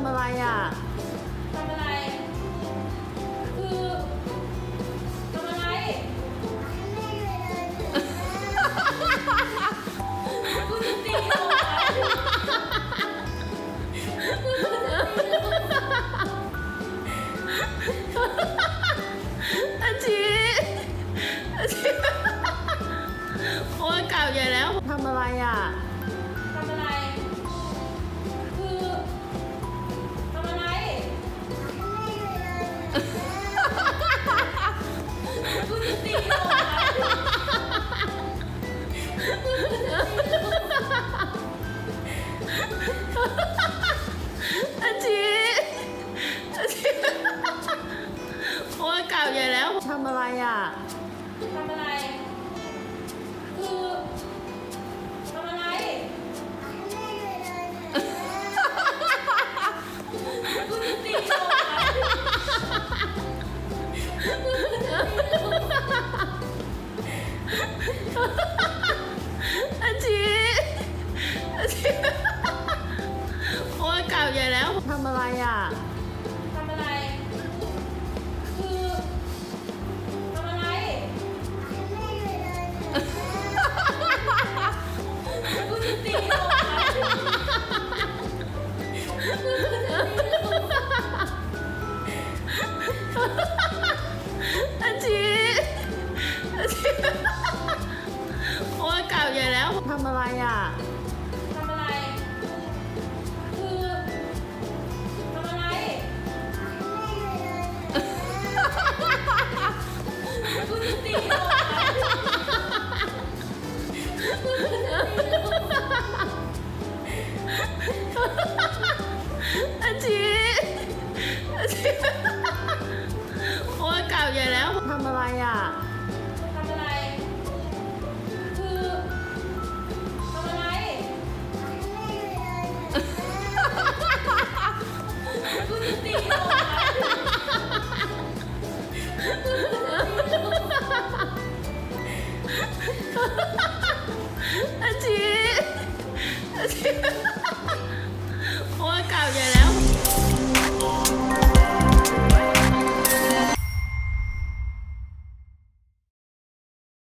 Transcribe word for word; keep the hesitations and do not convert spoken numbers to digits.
ำอะไรอ่ะทำอะไรคือทำอะไรกูจะตีโอ้อาชีอาชีโอ้ยเก่าใหญ่แล้วทำอะไรอ่ะทำอะไรคือทำอะไรกูจะตีโอ้อาชีอาชีโอ้ยเก่าใหญ่แล้วทำอะไรอ่ะทำอะไรคือทำอะไรกูจะตีโอ้อาชีอาชีโอ้ยเก่าใหญ่แล้วทำอะไรอ่ะทำอะไรคือทำอะไรกูจะตีโอ้อาชีอาชีโอ้ยเก่าใหญ่แล้วทำอะไรอ่ะทำอะไรคือทำอะไรกูจะตีโอ้อาชีอาชีโอ้ยเก่าใหญ่แล้วทำอะไรอ่ะทำอะไรคือทำอะไรกูจะตีโอ้อาชีอาชีโอ้ยเก่าใหญ่แล้ว